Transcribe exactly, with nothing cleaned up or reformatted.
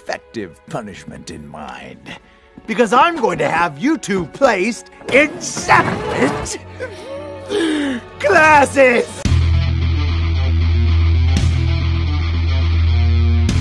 effective punishment in mind. Because I'm going to have you two placed in separate classes!